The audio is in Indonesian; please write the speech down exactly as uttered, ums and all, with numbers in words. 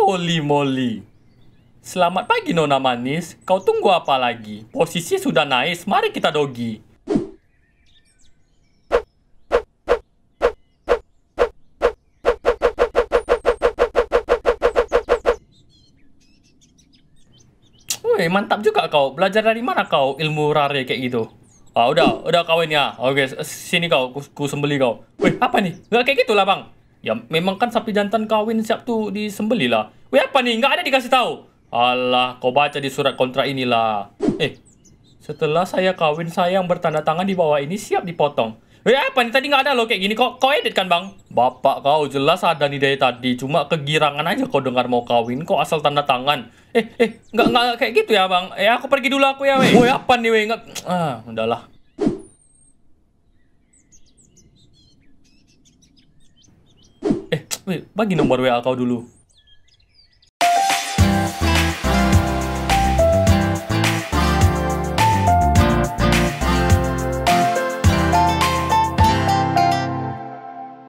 Holy moly. Selamat pagi Nona Manis. Kau tunggu apa lagi? Posisi sudah nice. Mari kita dogi. Wih, mantap juga kau. Belajar dari mana kau ilmu rare kayak gitu? Ah, udah, udah kawin ya. Oke, sini kau, ku, ku sembeli kau. Wih, apa nih? Nggak kayak gitu lah, Bang. Ya, memang kan sapi jantan kawin siap tuh disembeli lah. Wih, apa nih? Nggak ada dikasih tahu. Alah, kau baca di surat kontrak inilah. Eh, setelah saya kawin, saya yang bertanda tangan di bawah ini siap dipotong. Wih, apa nih? Tadi nggak ada loh kayak gini. Kau, kau edit kan, Bang? Bapak kau jelas ada nih dari tadi. Cuma kegirangan aja kau dengar mau kawin. Kau asal tanda tangan. Eh, eh, nggak, nggak kayak gitu ya, Bang. Eh, aku pergi dulu aku ya, weh. Wih, apa nih, weh? Nggak, ah, udahlah. Eh, weh, bagi nomor W A kau dulu.